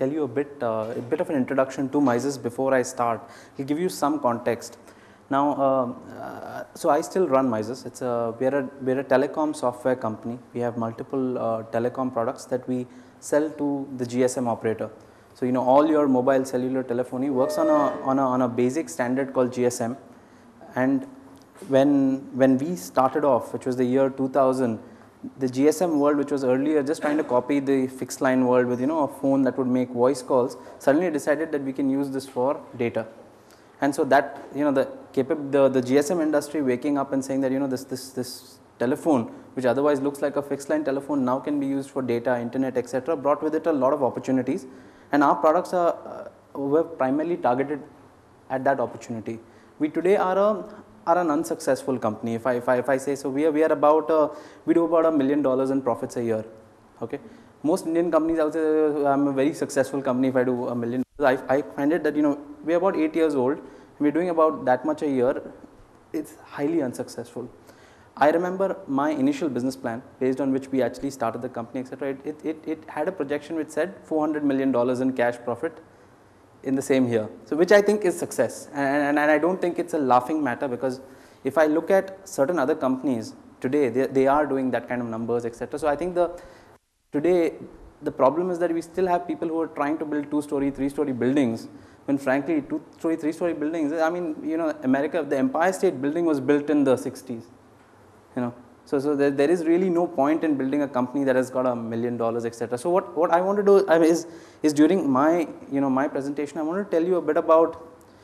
tell you a bit of an introduction to Myzus before I start. I'll give you some context. Now, so I still run Myzus. We're a telecom software company. We have multiple telecom products that we sell to the GSM operator. So all your mobile cellular telephony works on a basic standard called GSM. And when we started off, which was the year 2000, the GSM world, which was earlier just trying to copy the fixed line world with a phone that would make voice calls, suddenly decided that we can use this for data. And so that the GSM industry waking up and saying that this telephone, which otherwise looks like a fixed line telephone, now can be used for data, internet, etc., brought with it a lot of opportunities. And our products were primarily targeted at that opportunity. We today are an unsuccessful company. If I say so, we do about $1 million in profits a year. Okay, most Indian companies, I would say I'm a very successful company if I do $1 million. I find it that we're about 8 years old and we're doing about that much a year. It's highly unsuccessful. I remember my initial business plan based on which we actually started the company, etc. It had a projection which said $400 million in cash profit in the same year, so which I think is success, and I don't think it's a laughing matter, because if I look at certain other companies today, they are doing that kind of numbers, etc. So I think today the problem is that we still have people who are trying to build 2-story, 3-story buildings, when frankly 2-story, 3-story buildings, I mean America, the Empire State Building was built in the 60s, So there is really no point in building a company that has got $1 million, etc. So what I want to do is during my my presentation, I want to tell you a bit about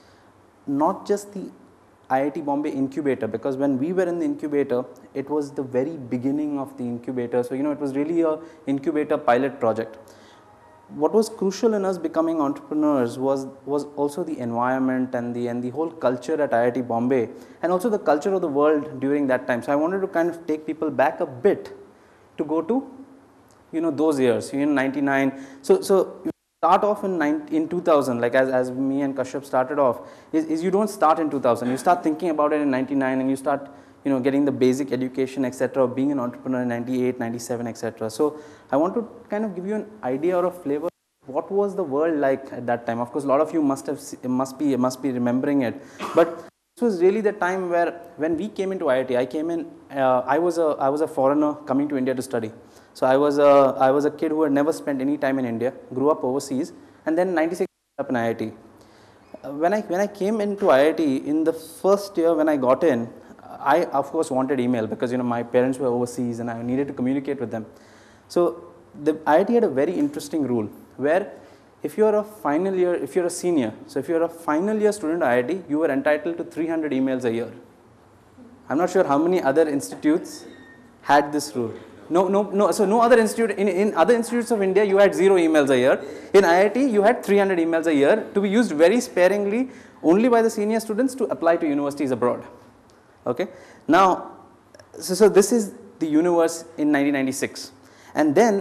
not just the IIT Bombay incubator, because when we were in the incubator, it was the very beginning of the incubator. So it was really a incubator pilot project. What was crucial in us becoming entrepreneurs was also the environment and the whole culture at IIT Bombay, and also the culture of the world during that time. So I wanted to kind of take people back a bit to go to those years, 99. So you start off in 2000, like as me and Kashyap started off, is you don't start in 2000. You start thinking about it in 99, and you start getting the basic education, etc., of being an entrepreneur in 98, 97, etc. So I want to kind of give you an idea or a flavor. What was the world like at that time? Of course, a lot of you must be remembering it. But this was really the time when we came into IIT. I came in. I was a foreigner coming to India to study. So I was a kid who had never spent any time in India, grew up overseas, and then in 96 up in IIT. When I came into IIT in the first year when I got in, I of course wanted email, because my parents were overseas and I needed to communicate with them. So the IIT had a very interesting rule where if you're a senior, so if you're a final year student at IIT, you were entitled to 300 emails a year. I'm not sure how many other institutes had this rule. No. So no other institute, in other institutes of India, you had 0 emails a year. In IIT, you had 300 emails a year to be used very sparingly only by the senior students to apply to universities abroad. Okay. Now, so this is the universe in 1996, and then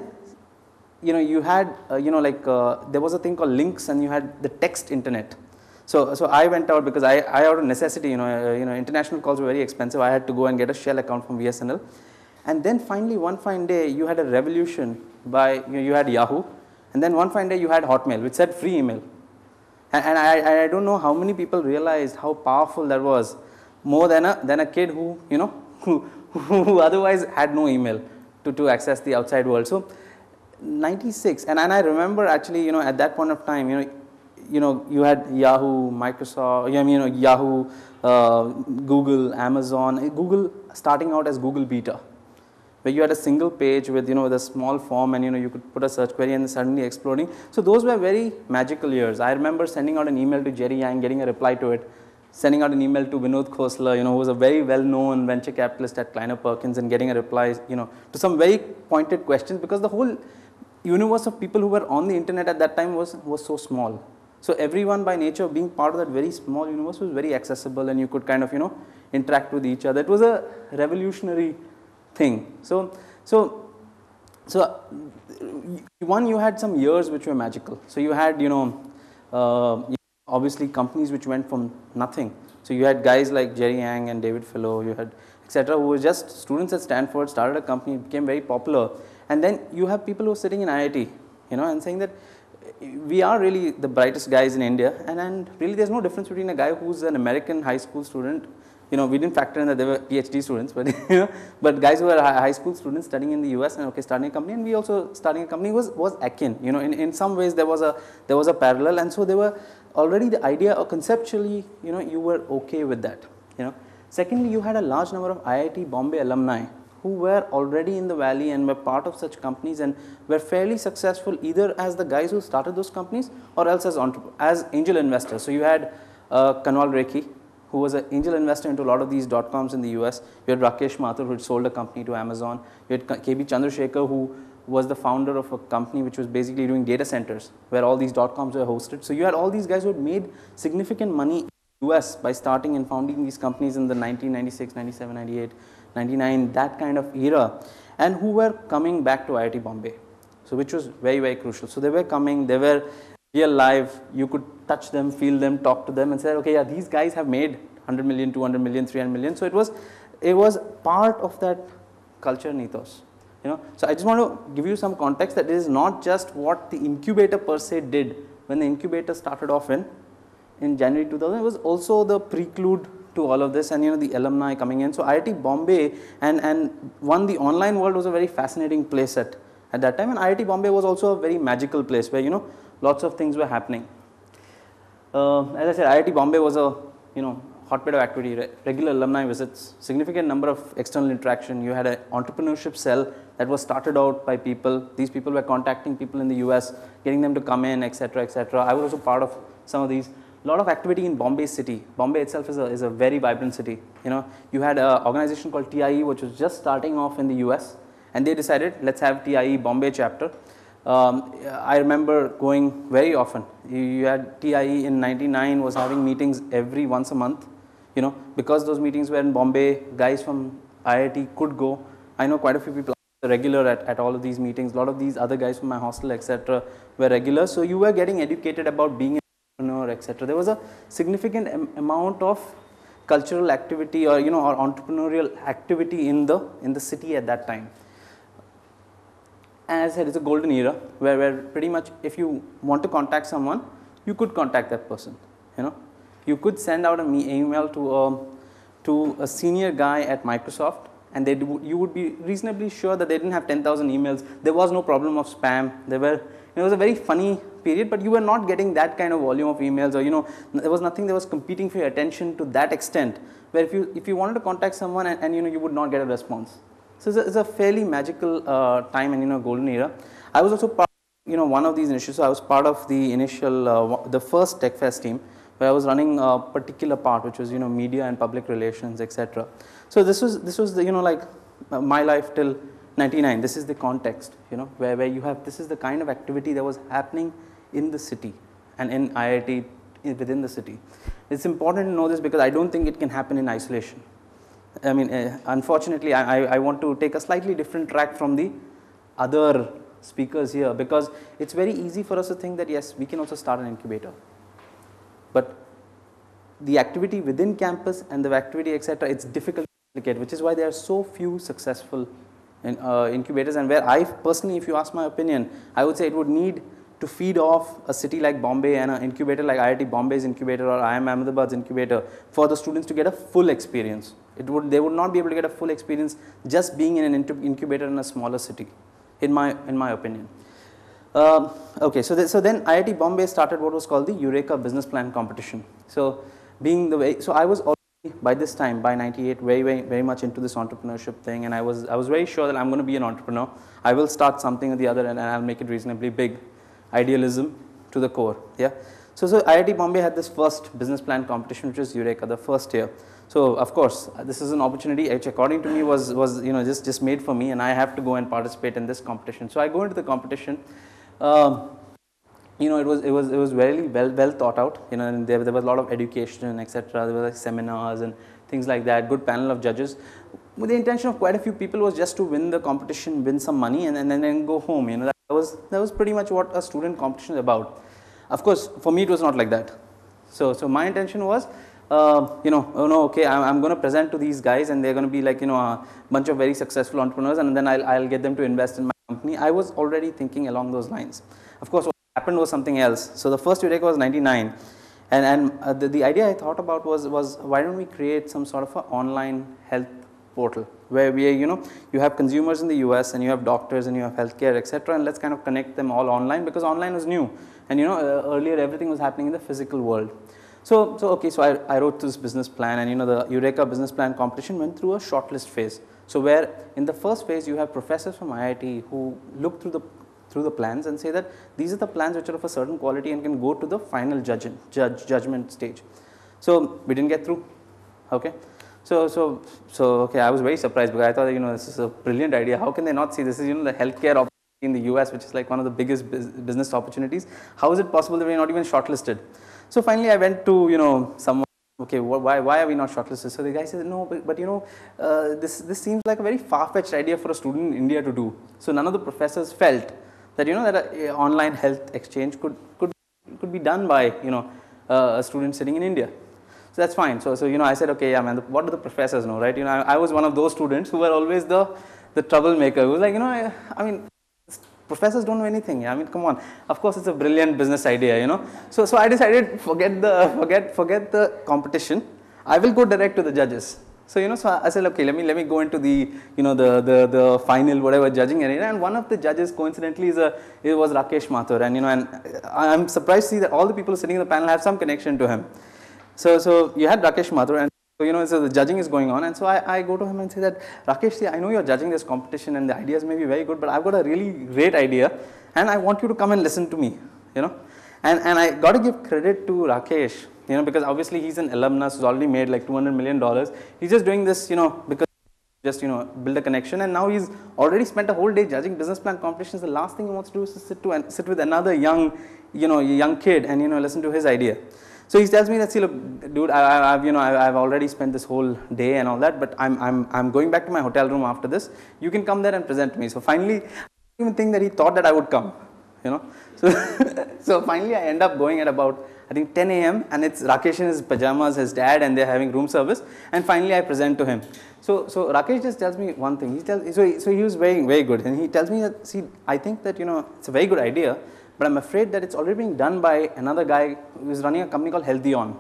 you had there was a thing called links, and you had the text internet. So I went out because I out of necessity, international calls were very expensive. I had to go and get a shell account from BSNL, and then finally one fine day you had a revolution by you had Yahoo, and then one fine day you had Hotmail, which said free email, and I don't know how many people realized how powerful that was. More than a kid who who otherwise had no email to access the outside world. So 96, and I remember actually at that point of time you had Yahoo, Microsoft, Yahoo, Google, Amazon, Google starting out as Google Beta, where you had a single page with with a small form, and you could put a search query and suddenly exploding. So those were very magical years. I remember sending out an email to Jerry Yang, getting a reply to it. Sending out an email to Vinod Khosla, who was a very well-known venture capitalist at Kleiner Perkins, and getting a reply, to some very pointed questions, because the whole universe of people who were on the internet at that time was so small. So everyone by nature being part of that very small universe was very accessible, and you could kind of, interact with each other. It was a revolutionary thing. So one, you had some years which were magical. So you had, obviously companies which went from nothing. So you had guys like Jerry Yang and David Filo, you had etc., who were just students at Stanford, started a company, became very popular, and then you have people who are sitting in IIT, and saying that we are really the brightest guys in India, and really there's no difference between a guy who's an American high school student. We didn't factor in that they were PhD students, but but guys who were high school students studying in the US and starting a company, and we also starting a company was akin. In some ways there was a parallel, and so there were already the idea, or conceptually, you were okay with that. Secondly, you had a large number of IIT Bombay alumni who were already in the valley and were part of such companies and were fairly successful, either as the guys who started those companies or else as angel investors. So you had Kanwal Rekhi, who was an angel investor into a lot of these .coms in the US. You had Rakesh Mathur, who had sold a company to Amazon. You had KB Chandrasekhar, who was the founder of a company which was basically doing data centers, where all these .coms were hosted. So you had all these guys who had made significant money in the US by starting and founding these companies in the 1996, 97, 98, 99, that kind of era, and who were coming back to IIT Bombay. So which was very, very crucial. So they were coming, they were real live, you could touch them, feel them, talk to them and say, okay, yeah, these guys have made 100 million, 200 million, 300 million. So it was part of that culture and ethos. So I just want to give you some context that it is not just what the incubator per se did when the incubator started off in January 2000. It was also the prelude to all of this, and the alumni coming in. So IIT Bombay and the online world was a very fascinating place at that time, and IIT Bombay was also a very magical place where lots of things were happening. As I said, IIT Bombay was a hotbed of activity, regular alumni visits, significant number of external interaction. You had an entrepreneurship cell that was started out by people. These people were contacting people in the US, getting them to come in, etc., etc. I was also part of some of these. A lot of activity in Bombay city. Bombay itself is a very vibrant city. You had an organization called TIE, which was just starting off in the US, and they decided, let's have TIE Bombay chapter. I remember going very often. You had TIE in 99 was having meetings once a month, because those meetings were in Bombay, guys from IIT could go. I know quite a few people are regular at all of these meetings. A lot of these other guys from my hostel, etc., were regular. So you were getting educated about being an entrepreneur, etc. There was a significant amount of cultural activity or or entrepreneurial activity in the city at that time. As I said, it's a golden era where pretty much if you want to contact someone, you could contact that person. You could send out an email to a senior guy at Microsoft, and you would be reasonably sure that they didn't have 10,000 emails. There was no problem of spam. It was a very funny period, but you were not getting that kind of volume of emails, or there was nothing that was competing for your attention to that extent. Where if you wanted to contact someone and you would not get a response. So it's a fairly magical time and golden era. I was also part of one of these initiatives. So I was part of the initial the first Tech Fest team, where I was running a particular part, which was media and public relations, etc. So this was the like my life till 99. This is the context, where you have, this is the kind of activity that was happening in the city and in IIT within the city. It's important to know this because I don't think it can happen in isolation. I mean, unfortunately, I want to take a slightly different track from the other speakers here, because it's very easy for us to think that yes, we can also start an incubator. But the activity within campus and the activity, etc., it's difficult to replicate, which is why there are so few successful incubators. And where I personally, if you ask my opinion, I would say it would need to feed off a city like Bombay and an incubator like IIT Bombay's incubator or IIM Ahmedabad's incubator for the students to get a full experience. They would not be able to get a full experience just being in an incubator in a smaller city, in my opinion. Okay, so then IIT Bombay started what was called the Eureka Business Plan Competition. So I was already by this time, by 98, very much into this entrepreneurship thing, and I was very sure that I'm going to be an entrepreneur. I will start something or the other, and I'll make it reasonably big. Idealism to the core. Yeah. So IIT Bombay had this first business plan competition, which was Eureka, the first year. So of course, this is an opportunity which, according to me, was just made for me, and I have to go and participate in this competition. So I go into the competition. It was very well thought out. And there was a lot of education, etc. There were like seminars and things like that. Good panel of judges. With the intention of quite a few people was just to win the competition, win some money, and then go home. That was pretty much what a student competition is about. Of course, for me it was not like that. So my intention was, okay, I'm going to present to these guys, and they're going to be like a bunch of very successful entrepreneurs, and then I'll get them to invest in my company. I was already thinking along those lines. Of course, what happened was something else. So the first Eureka was 99, and the idea I thought about was why don't we create some sort of an online health portal where you have consumers in the US and you have doctors and you have healthcare, etc., and let's kind of connect them all online, because online was new, and earlier everything was happening in the physical world. So I wrote this business plan, and the Eureka business plan competition went through a shortlist phase. So where in the first phase you have professors from IIT who look through the plans and say that these are the plans which are of a certain quality and can go to the final judgment stage. So we didn't get through. Okay. So okay, I was very surprised, because I thought this is a brilliant idea. How can they not see this? Is the healthcare opportunity in the US, which is like one of the biggest business opportunities. How is it possible that we are not even shortlisted? So finally I went to someone. Okay, why are we not shortlisted? So the guy says, no, but this seems like a very far-fetched idea for a student in India to do. So none of the professors felt that that an online health exchange could be done by a student sitting in India. So that's fine. So I said, okay, yeah, man, what do the professors know, right? I was one of those students who were always the troublemaker, who was like, I mean, professors don't know anything. Yeah? I mean, come on. Of course, it's a brilliant business idea, So I decided, forget the competition. I will go direct to the judges. So so I said, okay, let me go into the the final whatever judging area. And one of the judges, coincidentally, it was Rakesh Mathur, and and I'm surprised to see that all the people sitting in the panel have some connection to him. So you had Rakesh Mathur, and so the judging is going on, and so I go to him and say that, Rakesh, see, I know you're judging this competition and the ideas may be very good, but I've got a really great idea and I want you to come and listen to me, and I got to give credit to Rakesh, because obviously he's an alumnus who's already made like $200 million. He's just doing this, because just build a connection, and now he's already spent a whole day judging business plan competitions. The last thing he wants to do is to sit with another young kid and listen to his idea. So he tells me that, see, look, dude, I've already spent this whole day and all that, but I'm going back to my hotel room after this. You can come there and present to me. So finally, I didn't even think that he thought that I would come, So so finally, I end up going at about, I think, 10 a.m. and it's Rakesh in his pajamas, his dad, and they're having room service. And finally, I present to him. So Rakesh just tells me one thing. So he was very, very good, and he tells me that, see, I think that it's a very good idea, but I'm afraid that it's already being done by another guy who is running a company called Healthy On,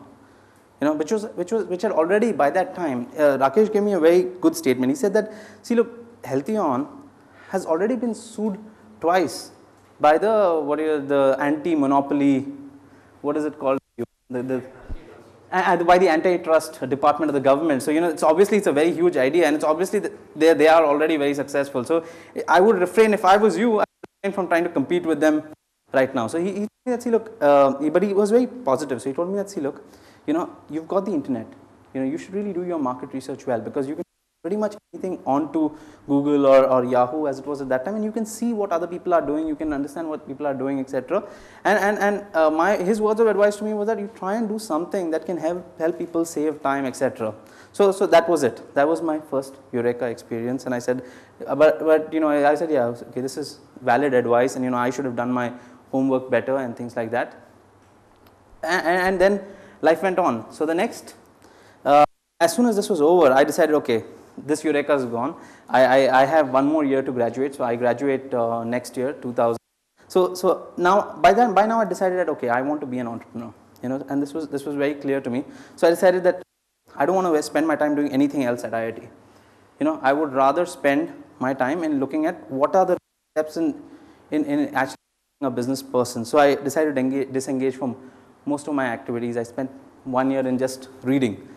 which had already by that time. Rakesh gave me a very good statement. He said that, see, look, Healthy On has already been sued twice by the anti-monopoly, what is it called? By the antitrust department of the government. So it's obviously it's a very huge idea, and it's obviously they are already very successful. So I would refrain, if I was you, I would refrain from trying to compete with them right now. So he told me that, see, look, but he was very positive. So he told me that, see, look, you've got the internet. You should really do your market research well, because you can pretty much anything onto Google or Yahoo, as it was at that time, and you can see what other people are doing. You can understand what people are doing, etc. And his words of advice to me was that you try and do something that can help people save time, etc. So that was it. That was my first Eureka experience, and I said, but I said, yeah, okay, this is valid advice, and I should have done my homework better and things like that. And then life went on. So the next, as soon as this was over, I decided, okay, this Eureka is gone. I have one more year to graduate, so I graduate next year, 2000. So now by now I decided that, okay, I want to be an entrepreneur, and this was very clear to me. So I decided that I don't want to spend my time doing anything else at IIT. I would rather spend my time in looking at what are the steps in actually being a business person. So I decided to disengage from most of my activities. I spent 1 year in just reading.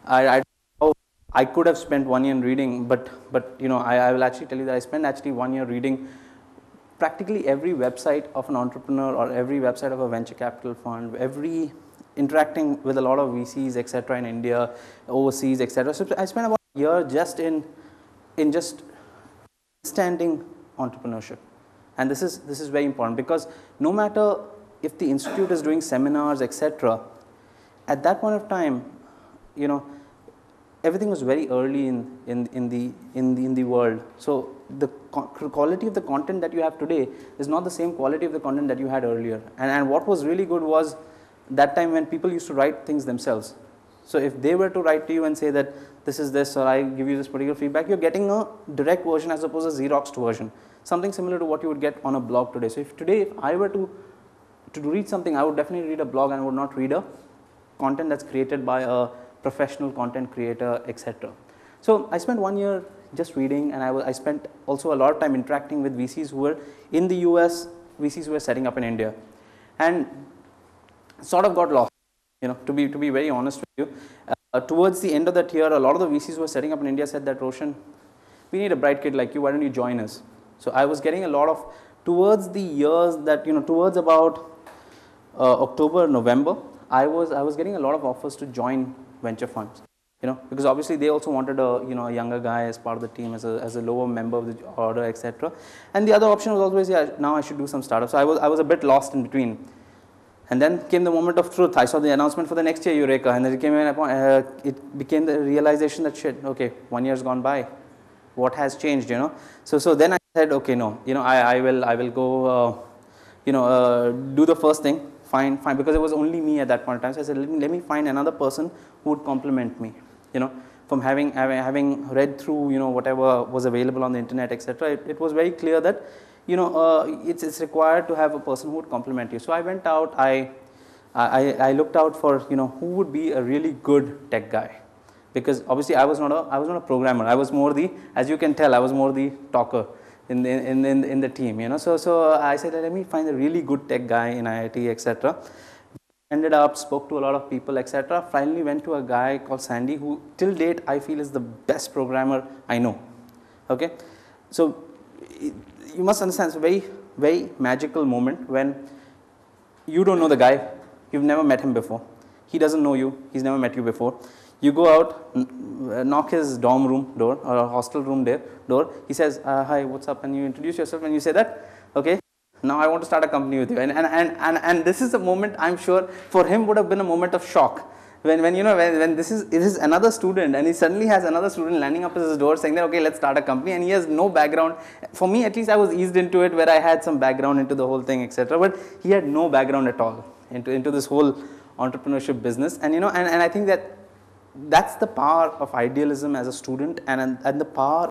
I could have spent 1 year in reading, but I will actually tell you that I spent actually 1 year reading practically every website of an entrepreneur or every website of a venture capital fund, interacting with a lot of VCs, etc. in India, overseas, etc. So I spent about a year just in just understanding entrepreneurship, and this is very important, because no matter if the institute is doing seminars, etc., at that point of time, everything was very early in the world. So the quality of the content that you have today is not the same quality of the content that you had earlier. And what was really good was that time when people used to write things themselves. So if they were to write to you and say that this is this, or I give you this particular feedback, you're getting a direct version as opposed to a Xeroxed version. Something similar to what you would get on a blog today. So if I were to to read something, I would definitely read a blog and I would not read a content that's created by a professional content creator, etc. So I spent 1 year just reading, and I spent also a lot of time interacting with VCs who were in the US, VCs who were setting up in India, and sort of got lost, to be very honest with you. Towards the end of that year, a lot of the VCs who were setting up in India said that, Roshan, we need a bright kid like you, why don't you join us? So I was getting a lot of, towards the years that, towards about October, November, I was getting a lot of offers to join venture funds, because obviously they also wanted a younger guy as part of the team, as a lower member of the order, etc. And the other option was always, now I should do some startups. So I was a bit lost in between. And then came the moment of truth. I saw the announcement for the next year, Eureka, and then it became the realization that shit, okay, 1 year's gone by. What has changed, So then I said, okay, no, I will go, do the first thing. Fine, because it was only me at that point in time. So I said, let me find another person who would complement me, from having read through, whatever was available on the internet, etc. It was very clear that, it's required to have a person who would complement you. So I went out, I looked out for, who would be a really good tech guy, because obviously I was not a programmer. I was more the, as you can tell, I was more the talker in the team, So I said, let me find a really good tech guy in IIT, etc. Ended up, spoke to a lot of people, etc. Finally went to a guy called Sandy, who till date I feel is the best programmer I know. Okay, so you must understand, it's a very, very magical moment when you don't know the guy, you've never met him before, he doesn't know you, he's never met you before. You go out, knock his dorm room door or hostel room door. He says, hi, what's up? And you introduce yourself and you say that, okay, now I want to start a company with you. And this is a moment, I'm sure, for him would have been a moment of shock. When it is another student, and he suddenly has another student landing up at his door saying that, okay, let's start a company, and he has no background. For me, at least, I was eased into it, where I had some background into the whole thing, etc. But he had no background at all into this whole entrepreneurship business. And and I think that's the power of idealism as a student, and the power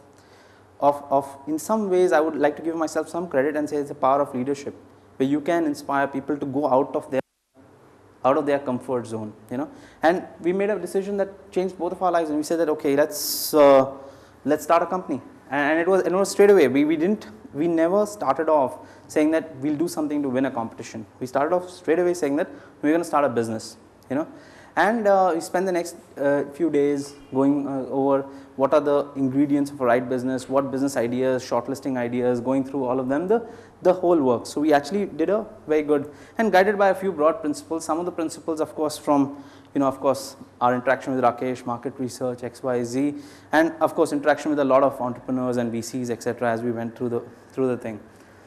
of in some ways, I would like to give myself some credit and say it's the power of leadership, where you can inspire people to go out of their comfort zone, And we made a decision that changed both of our lives, and we said that, okay, let's start a company. And it was straight away. We never started off saying that we'll do something to win a competition. We started off straight away saying that we're going to start a business, And we spent the next few days going over what are the ingredients of a right business, what business ideas, shortlisting ideas, going through all of them, the whole work. So we actually did a very good, and guided by a few broad principles. Some of the principles, of course, from, of course, our interaction with Rakesh, market research, XYZ, and of course, interaction with a lot of entrepreneurs and VCs, etc. as we went through the thing.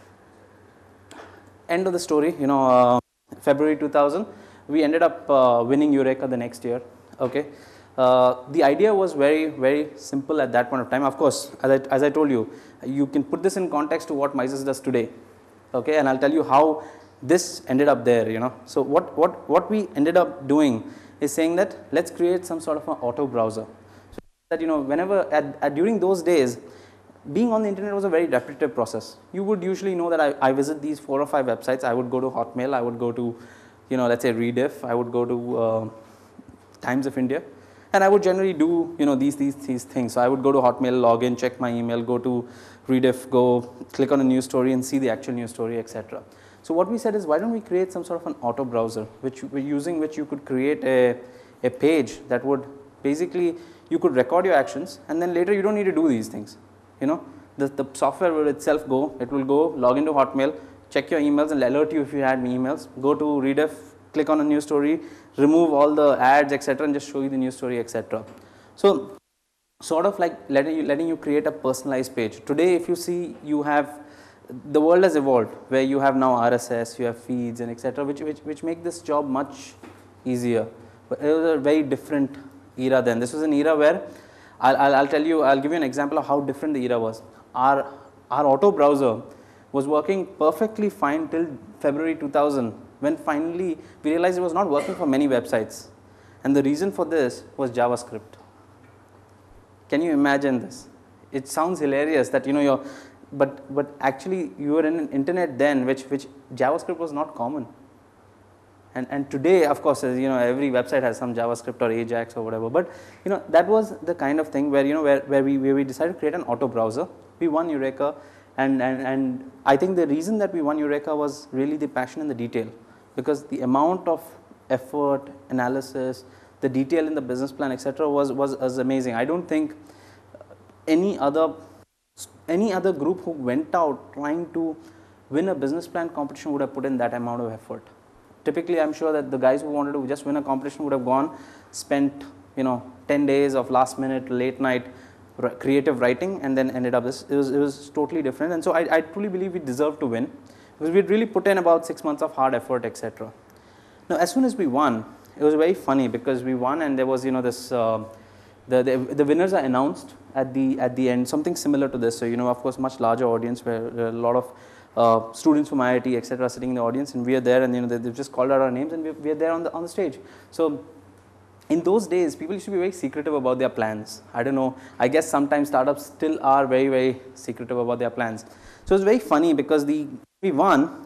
End of the story, February 2000. We ended up winning Eureka the next year, okay. The idea was very, very simple at that point of time. Of course, as I told you, you can put this in context to what Myzus does today, okay, and I'll tell you how this ended up there, So what we ended up doing is saying that let's create some sort of an auto browser. So that, whenever, during those days, being on the internet was a very repetitive process. You would usually know that I visit these 4 or 5 websites. I would go to Hotmail, I would go to, let's say Rediff, I would go to Times of India, and I would generally do, these things. So I would go to Hotmail, log in, check my email, go to Rediff, go click on a news story and see the actual news story, etc. So what we said is, why don't we create some sort of an auto browser, using which you could create a page that would basically, you could record your actions, and then later you don't need to do these things. The software will itself it will go, log into Hotmail, check your emails and alert you if you had emails, go to Rediff, click on a news story, remove all the ads, etc., and just show you the news story, etc. So sort of like letting you create a personalized page. Today, if you see, the world has evolved, where you have now RSS, you have feeds, and etc., which make this job much easier. But it was a very different era then. This was an era where I'll give you an example of how different the era was. Our auto browser was working perfectly fine till February 2000, when finally we realized it was not working for many websites. And the reason for this was JavaScript. Can you imagine this? It sounds hilarious that, but actually you were in an internet then which JavaScript was not common. And today, of course, every website has some JavaScript or Ajax or whatever. But that was the kind of thing where we decided to create an auto browser. We won Eureka, and I think the reason that we won Eureka was really the passion and the detail, because the amount of effort, analysis, the detail in the business plan, etc., was amazing. I don't think any other group who went out trying to win a business plan competition would have put in that amount of effort. Typically, I'm sure that the guys who wanted to just win a competition would have gone, spent 10 days of last minute, late night creative writing, and then ended up this. It was totally different, and so I truly believe we deserved to win, because we'd really put in about 6 months of hard effort, etc. Now, as soon as we won, it was very funny, because we won, and there was this the winners are announced at the end, something similar to this. So of course, much larger audience, where a lot of students from IIT, etc., sitting in the audience, and we are there, and they've just called out our names, and we are there on the stage. So in those days, people used to be very secretive about their plans. I don't know, I guess sometimes startups still are very, very secretive about their plans. So it's very funny, because we won,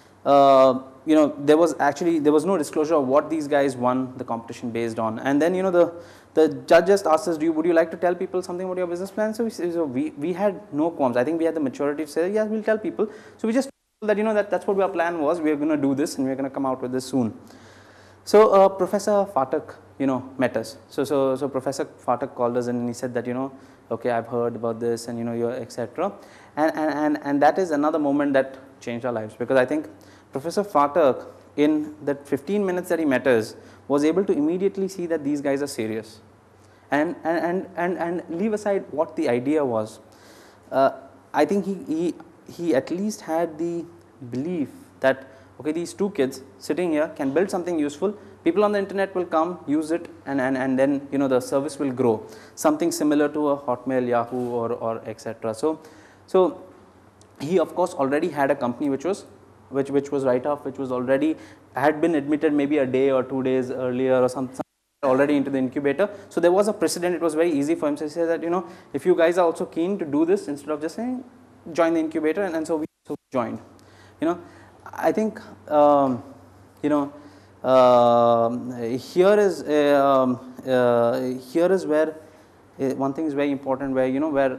there was no disclosure of what these guys won the competition based on. And then the judge just asked us, would you like to tell people something about your business plan? So we had no qualms. I think we had the maturity to say, yeah, we'll tell people. So we just told that that's what our plan was. We are going to do this, and we're going to come out with this soon. So Professor Phatak met us. So Professor Phatak called us, and he said that okay, I've heard about this, and you're etc. And that is another moment that changed our lives, because I think Professor Phatak, in that 15 minutes that he met us, was able to immediately see that these guys are serious, and leave aside what the idea was. I think he at least had the belief that, okay, these two kids sitting here can build something useful. People on the internet will come, use it, and then the service will grow. Something similar to a Hotmail, Yahoo, or etc. So he of course already had a company which was write-off, which was already had been admitted maybe a day or 2 days earlier or something, already into the incubator. So there was a precedent. It was very easy for him to say that if you guys are also keen to do this, instead of just saying join the incubator, and so we joined. I think here is where one thing is very important, where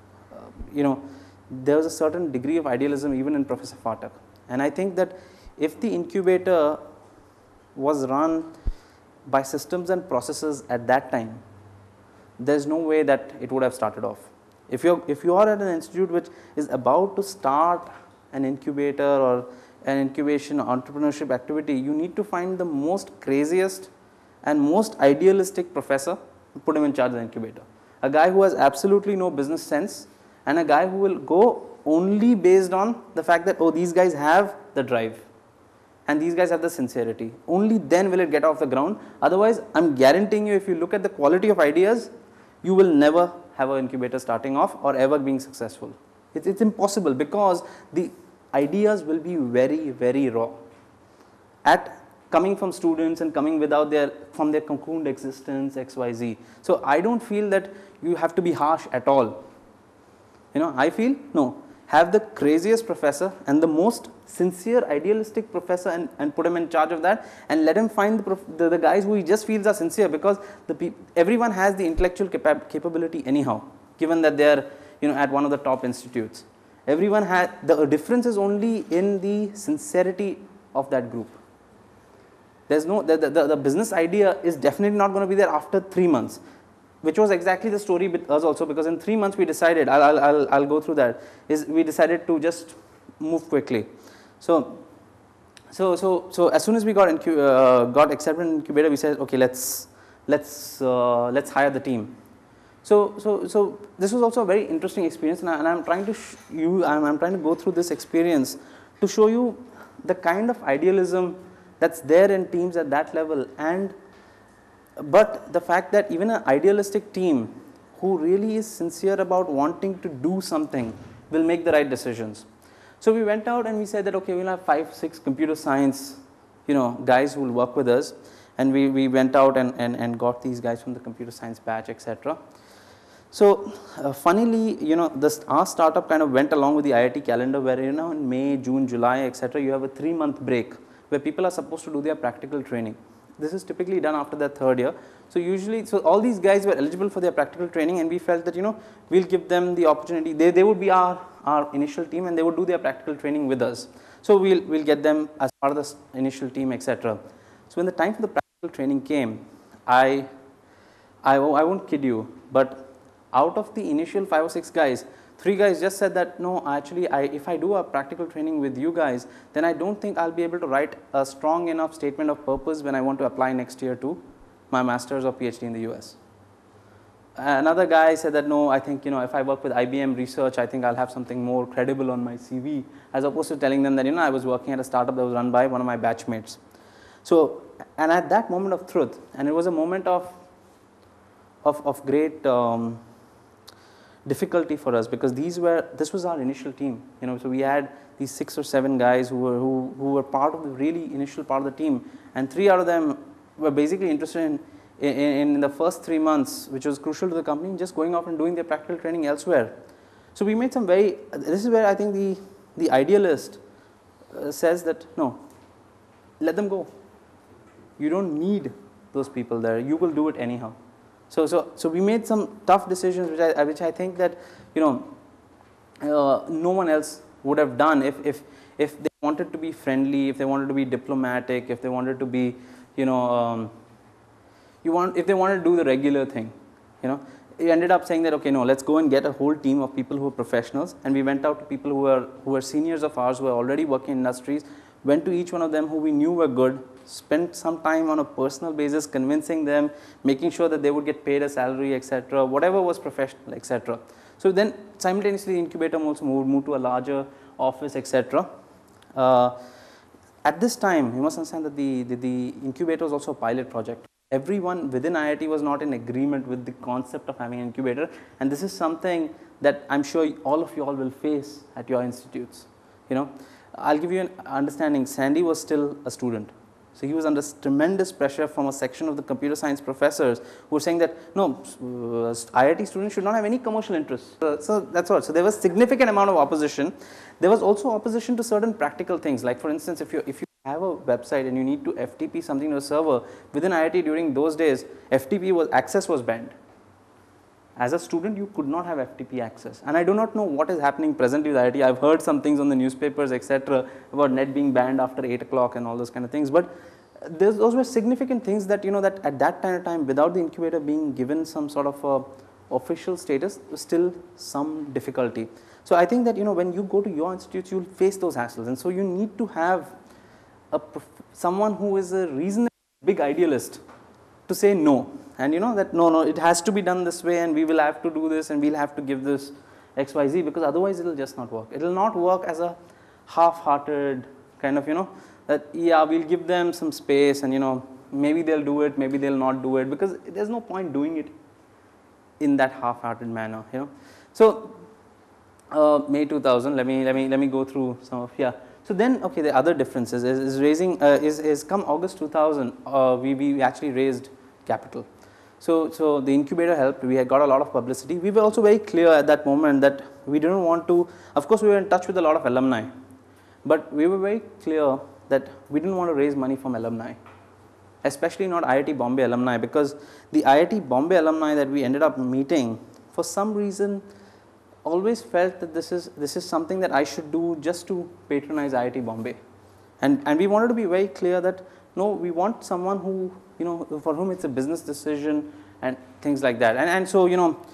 there was a certain degree of idealism even in Professor Phatak. And I think that if the incubator was run by systems and processes at that time, there's no way that it would have started off. If you are at an institute which is about to start an incubator or an incubation entrepreneurship activity, you need to find the most craziest and most idealistic professor and put him in charge of the incubator. A guy who has absolutely no business sense, and a guy who will go only based on the fact that, oh, these guys have the drive and these guys have the sincerity. Only then will it get off the ground. Otherwise, I'm guaranteeing you, if you look at the quality of ideas, you will never have an incubator starting off or ever being successful. It's impossible, because the ideas will be very, very raw, coming from students and coming from their cocooned existence, XYZ. So I don't feel that you have to be harsh at all. I feel, no, have the craziest professor and the most sincere, idealistic professor, and put him in charge of that, and let him find the guys who he just feels are sincere, because everyone has the intellectual capability anyhow, given that they are at one of the top institutes. Everyone has, the difference is only in the sincerity of that group. There's no, the business idea is definitely not going to be there after 3 months, which was exactly the story with us also, because in 3 months we decided, I'll go through that, we decided to just move quickly. So as soon as we got accepted in incubator, we said, okay, let's hire the team. So this was also a very interesting experience, and I'm trying to I'm trying to go through this experience to show you the kind of idealism that's there in teams at that level, but the fact that even an idealistic team who really is sincere about wanting to do something will make the right decisions. So we went out and we said that, okay, we'll have 5-6 computer science guys who will work with us, and we went out and got these guys from the computer science batch, etc. So funnily, our startup kind of went along with the IIT calendar, where in May, June, July, etc., you have a 3-month break where people are supposed to do their practical training. This is typically done after their 3rd year. So usually, so all these guys were eligible for their practical training, and we felt that we'll give them the opportunity. They would be our initial team, and they would do their practical training with us. So we'll get them as part of the initial team, etc. So when the time for the practical training came, I won't kid you, but out of the initial 5 or 6 guys, 3 guys just said that no, actually if I do a practical training with you guys, then I don't think I'll be able to write a strong enough statement of purpose when I want to apply next year to my master's or PhD in the US. Another guy said that no, I think if I work with IBM research, I think I'll have something more credible on my CV, as opposed to telling them that I was working at a startup that was run by one of my batchmates. So, and at that moment of truth, and it was a moment of great difficulty for us, because this was our initial team, so we had these 6 or 7 guys who were part of the really initial part of the team, and 3 out of them were basically interested in the first 3 months, which was crucial to the company, just going off and doing their practical training elsewhere. So we made this is where I think the idealist says that no, let them go. You don't need those people there, you will do it anyhow. So we made some tough decisions, which I think that no one else would have done if they wanted to be friendly, if they wanted to be diplomatic, if they wanted to be if they wanted to do the regular thing. We ended up saying that okay, no, let's go and get a whole team of people who are professionals, and we went out to people who were seniors of ours, who are already working in industries, went to each one of them who we knew were good, spent some time on a personal basis convincing them, making sure that they would get paid a salary, etc., whatever was professional, etc. So then simultaneously the incubator also moved to a larger office, etc. At this time, you must understand that the incubator was also a pilot project. Everyone within IIT was not in agreement with the concept of having an incubator, and this is something that I'm sure all of you all will face at your institutes. I'll give you an understanding. Sandy was still a student, so he was under tremendous pressure from a section of the computer science professors who were saying that no, IIT students should not have any commercial interests. So that's all. So there was significant amount of opposition. There was also opposition to certain practical things, like for instance, if you have a website and you need to FTP something to a server, within IIT during those days, access was banned. As a student, you could not have FTP access, and I do not know what is happening presently with IIT. I've heard some things on the newspapers, etc., about net being banned after 8 o'clock and all those kind of things. But those were significant things that that at that time, without the incubator being given some sort of official status, was still some difficulty. So I think that when you go to your institutes, you'll face those hassles, and so you need to have someone who is a reasonably big idealist to say no. And that no, it has to be done this way, and we will have to do this, and we'll have to give this XYZ, because otherwise it will just not work. It will not work as a half-hearted kind of, that yeah, we'll give them some space, and maybe they'll do it, maybe they'll not do it, because there's no point doing it in that half-hearted manner. So May 2000, let me go through some of So then, okay, the other differences is come August 2000, we actually raised capital. So the incubator helped. We had got a lot of publicity. We were also very clear at that moment that we didn't want to. Of course, we were in touch with a lot of alumni, but we were very clear that we didn't want to raise money from alumni, especially not IIT Bombay alumni, because the IIT Bombay alumni that we ended up meeting, for some reason, always felt that this is something that I should do just to patronize IIT Bombay, and we wanted to be very clear that no, we want someone who for whom it's a business decision and things like that. And so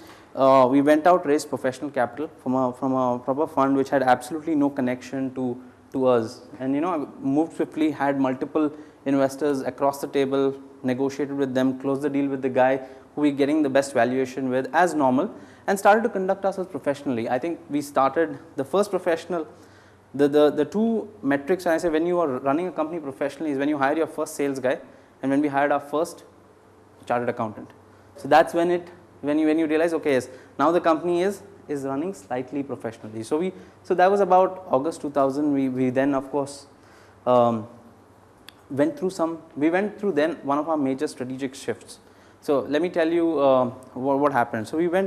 we went out, raised professional capital from a proper fund which had absolutely no connection to us, and moved swiftly, had multiple investors across the table, negotiated with them, closed the deal with the guy who we getting the best valuation with as normal, and started to conduct ourselves professionally. I think we started the first professional. The two metrics, and I say when you are running a company professionally, is when you hire your first sales guy, and when we hired our first chartered accountant. So that's when you realize, okay, yes, now the company is running slightly professionally. So that was about August 2000. We then of course went through then one of our major strategic shifts. So let me tell you what happened. So we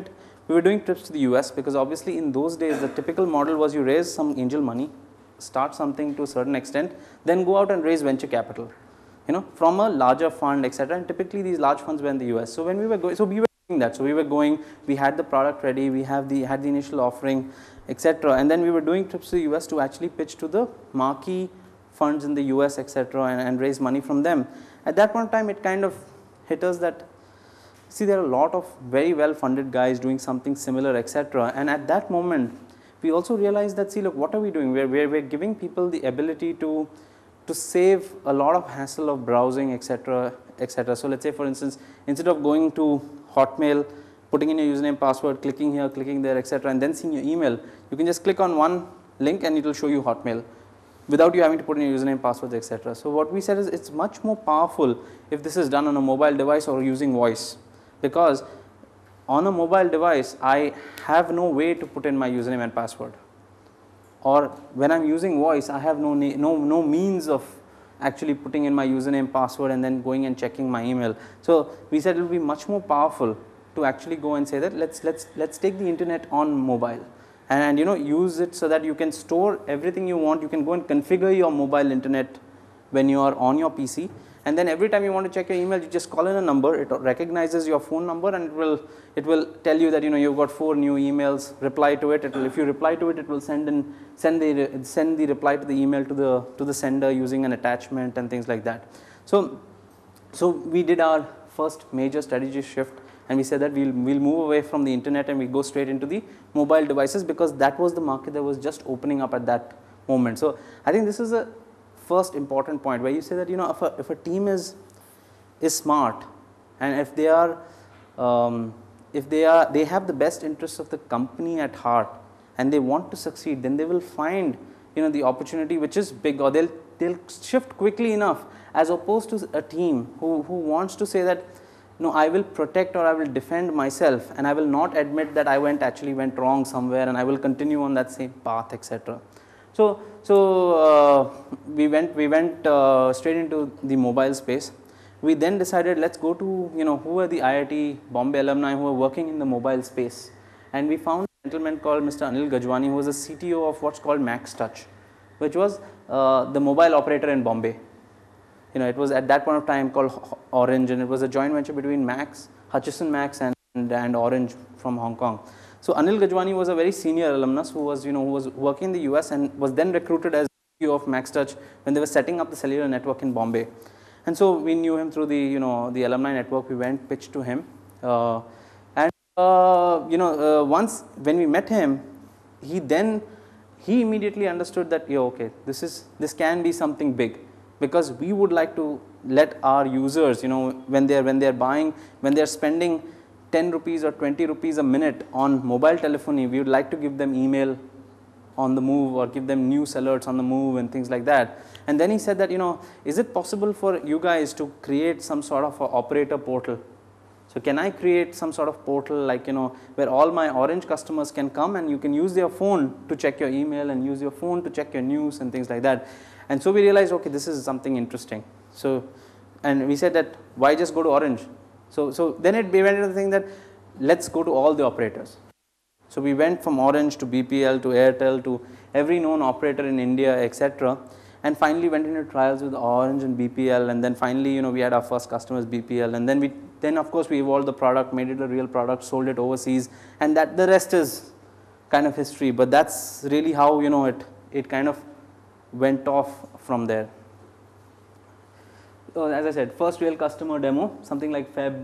we were doing trips to the US, because obviously in those days the typical model was you raise some angel money, start something to a certain extent, then go out and raise venture capital, from a larger fund, etc. And typically these large funds were in the US. So when we were going, so we were doing that. So we were going, we had the product ready, we had the initial offering, etc. And then we were doing trips to the US to actually pitch to the marquee funds in the US, etc. and raise money from them. At that point in time, it kind of hit us that, see, there are a lot of very well funded guys doing something similar, etc. And at that moment, we also realized that, see, look, what are we doing? We're giving people the ability to save a lot of hassle of browsing, etc., etc. So let's say, for instance, instead of going to Hotmail, putting in your username, password, clicking here, clicking there, etc., and then seeing your email, you can just click on one link and it will show you Hotmail without you having to put in your username, passwords, etc. So what we said is, it's much more powerful if this is done on a mobile device or using voice, because on a mobile device, I have no way to put in my username and password. Or when I'm using voice, I have no means of actually putting in my username, password, and then going and checking my email. So we said it will be much more powerful to actually go and say that let's take the internet on mobile, and use it so that you can store everything you want. You can go and configure your mobile internet when you are on your PC, and then every time you want to check your email, you just call in a number. It recognizes your phone number, and it will tell you that you've got 4 new emails. Reply to it. If you reply to it, it will send the reply to the email to the sender using an attachment and things like that. So we did our first major strategy shift, and we said that we'll move away from the internet and we go straight into the mobile devices, because that was the market that was just opening up at that moment. So I think this is a first important point, where you say that if a team is smart, and if they have the best interests of the company at heart and they want to succeed, then they will find the opportunity which is big, or they'll shift quickly enough, as opposed to a team who wants to say that, no, I will protect or I will defend myself, and I will not admit that I actually went wrong somewhere, and I will continue on that same path, etc. So we went straight into the mobile space. We then decided, let's go to who are the IIT Bombay alumni who are working in the mobile space, and we found a gentleman called Mr. Anil Gajwani, who was the CTO of what's called Max Touch, which was the mobile operator in Bombay. It was at that point of time called Orange, and it was a joint venture between Hutchison Max and Orange from Hong Kong. So Anil Gajwani was a very senior alumnus who was working in the US, and was then recruited as CEO of Max Touch when they were setting up the cellular network in Bombay. And so we knew him through the the alumni network. We went, pitched to him, once when we met him, he immediately understood that, okay, this can be something big, because we would like to let our users, when they're spending 10 rupees or 20 rupees a minute on mobile telephony, we would like to give them email on the move, or give them news alerts on the move and things like that. And then he said that, is it possible for you guys to create some sort of a operator portal? So can I create some sort of portal, like, where all my Orange customers can come, and you can use their phone to check your email and use your phone to check your news and things like that. And so we realized, okay, this is something interesting. So, and we said that, why just go to Orange? So then we went into the thing that, let's go to all the operators. So we went from Orange to BPL to Airtel to every known operator in India, etc. And finally went into trials with Orange and BPL, and then finally we had our first customers, BPL, and then of course we evolved the product, made it a real product, sold it overseas, and that the rest is kind of history. But that's really how it kind of went off from there. So as I said, first real customer demo, something like Feb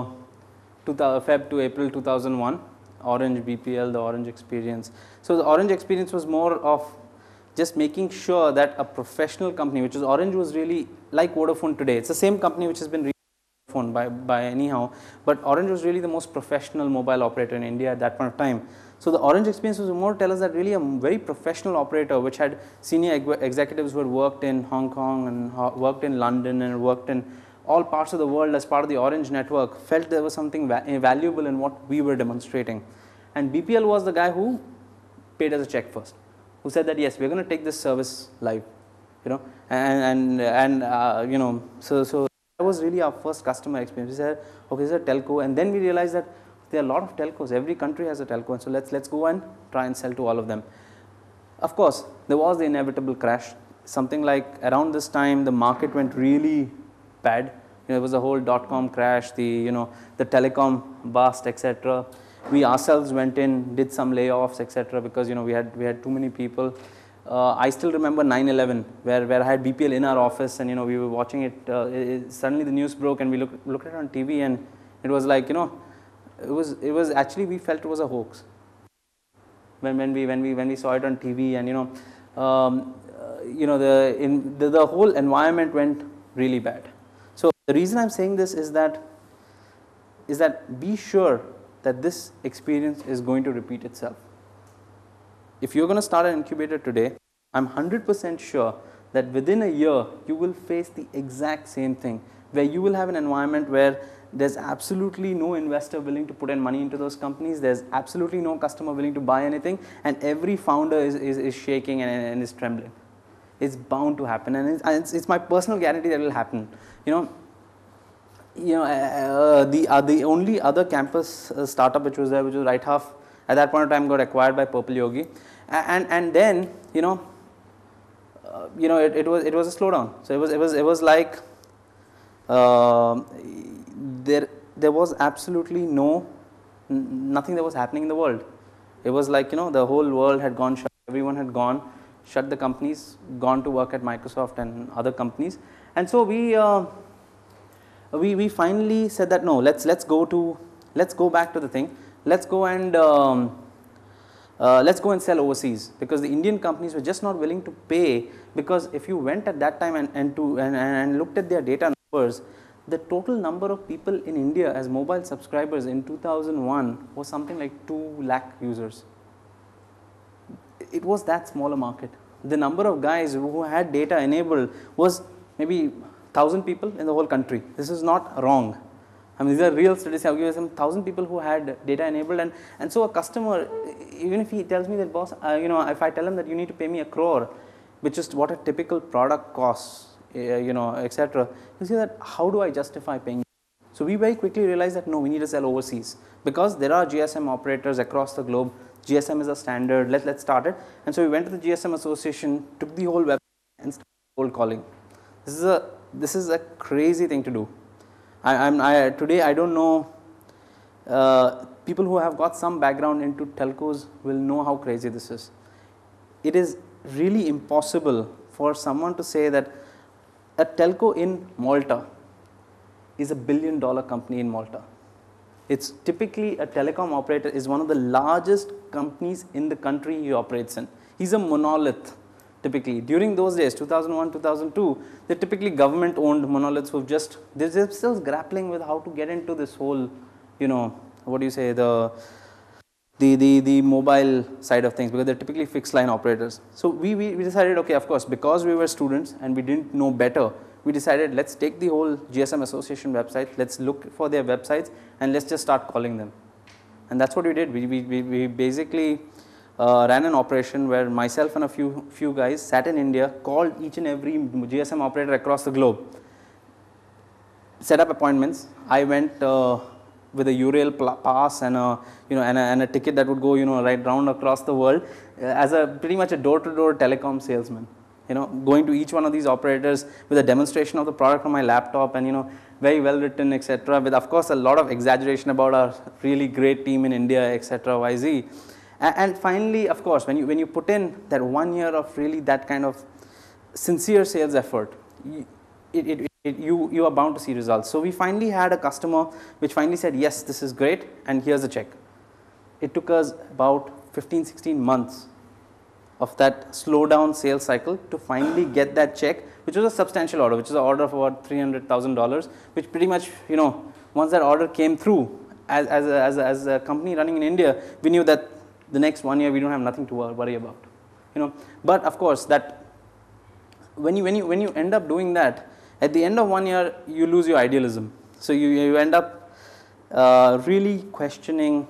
to April 2001, Orange BPL, the Orange experience. So the Orange experience was more of just making sure that a professional company, which is Orange, was really like Vodafone today. It's the same company which has been Vodafone by anyhow, but Orange was really the most professional mobile operator in India at that point of time. So the Orange experience was more to tell us that really a very professional operator, which had senior executives who had worked in Hong Kong and worked in London and worked in all parts of the world as part of the Orange network, felt there was something valuable in what we were demonstrating. And BPL was the guy who paid us a check first, who said that, yes, we're going to take this service live, so that was really our first customer experience. We said, okay, this is a telco, and then we realized that There are a lot of telcos. Every country has a telco, and so let's go and try and sell to all of them. Of course, there was the inevitable crash. Something like around this time, the market went really bad. There was a whole dot-com crash, the telecom bust, etc. We ourselves went in, did some layoffs, etc. Because we had too many people. I still remember 9/11, where I had BPL in our office, and we were watching it. Suddenly the news broke, and we looked at it on TV, and it was like it was actually, we felt it was a hoax when we saw it on TV, and the whole environment went really bad. So the reason I'm saying this is that be sure that this experience is going to repeat itself. If you're going to start an incubator today, I'm 100% sure that within a year you will face the exact same thing, where you will have an environment where there's absolutely no investor willing to put in money into those companies, there's absolutely no customer willing to buy anything, and every founder is shaking and is trembling. It's bound to happen, and it's my personal guarantee that it will happen. The only other campus startup which was there, which was Right Half, at that point of time got acquired by Purple Yogi, and then it was a slowdown. So it was like there was absolutely nothing that was happening in the world. It was like the whole world had gone shut. Everyone had gone, shut the companies, gone to work at Microsoft and other companies, and so we finally said that no, let's go back to the thing. Let's go and sell overseas, because the Indian companies were just not willing to pay. Because if you went at that time and looked at their data numbers, the total number of people in India as mobile subscribers in 2001 was something like 2 lakh users. It was that small a market. The number of guys who had data enabled was maybe 1,000 people in the whole country. This is not wrong. I mean, these are real statistics. I'll give you some 1,000 people who had data enabled, and so a customer, even if he tells me that, boss, if I tell him that you need to pay me 1 crore, which is what a typical product costs, etc. You see that, how do I justify paying? So we very quickly realized that no, we need to sell overseas, because there are GSM operators across the globe. GSM is a standard. Let's start it. And so we went to the GSM Association, took the whole website, and started cold calling. This is a crazy thing to do. Today I don't know. People who have got some background into telcos will know how crazy this is. It is really impossible for someone to say that a telco in Malta is $1 billion company in Malta. It's typically a telecom operator is one of the largest companies in the country he operates in. He's a monolith. Typically, during those days, 2001, 2002, they're typically government-owned monoliths who've they're still grappling with how to get into this whole, what do you say, the mobile side of things, because they're typically fixed line operators. So we decided, okay, of course, because we were students and we didn't know better, we decided let's take the whole GSM Association website, let's look for their websites, and let's just start calling them. And that's what we did. We basically ran an operation where myself and a few guys sat in India, called each and every GSM operator across the globe, set up appointments. I went with a URL pass and a ticket that would go right round across the world as pretty much a door-to-door telecom salesman. Going to each one of these operators with a demonstration of the product on my laptop, and very well written, etc. With of course a lot of exaggeration about our really great team in India, etc. YZ. And finally, of course, when you put in that 1 year of really that kind of sincere sales effort, you are bound to see results. So we finally had a customer which finally said, yes, this is great, and here's the check. It took us about 15-16 months of that slow down sales cycle to finally get that check, which was a substantial order, which is an order of about $300,000, which pretty much, once that order came through, as a company running in India, we knew that the next 1 year we don't have nothing to worry about, But of course, that when you end up doing that, at the end of 1 year, you lose your idealism. So you end up really questioning,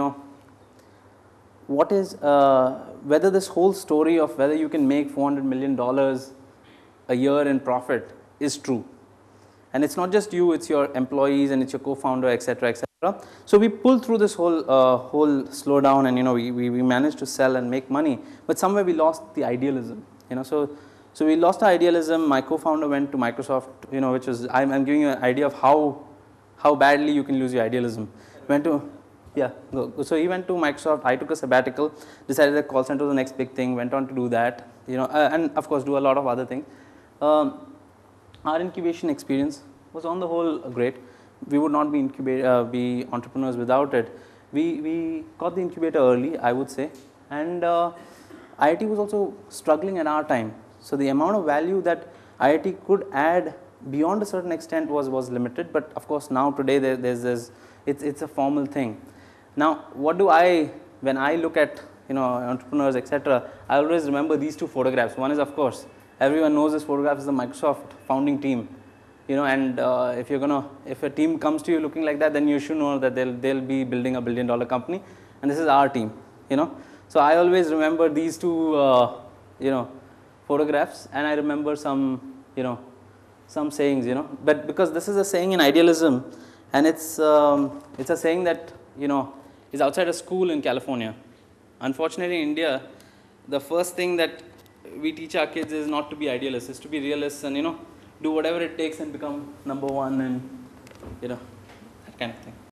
what is whether this whole story of whether you can make $400 million a year in profit is true. And it's not just you, it's your employees and it's your co-founder, etc., etc. So we pulled through this whole slowdown, and we managed to sell and make money, but somewhere we lost the idealism. So we lost our idealism. My co-founder went to Microsoft, which is I'm giving you an idea of how badly you can lose your idealism. Went to Yeah, so he went to Microsoft. I took a sabbatical, decided that call center was the next big thing. Went on to do that, and of course do a lot of other things. Our incubation experience was on the whole great. We would not be entrepreneurs without it. We got the incubator early, I would say, and IIT was also struggling at our time. So the amount of value that IIT could add beyond a certain extent was limited. But of course now today it's a formal thing. Now what do when I look at entrepreneurs, etc., I always remember these two photographs. One is, of course, everyone knows this photograph is the Microsoft founding team. And if a team comes to you looking like that, then you should know that they'll be building a $1 billion company, and this is our team. So I always remember these two photographs, and I remember some sayings. But because this is a saying in idealism, and it's a saying that is outside a school in California. Unfortunately, in India, the first thing that we teach our kids is not to be idealists, is to be realists, and do whatever it takes and become number one, and that kind of thing.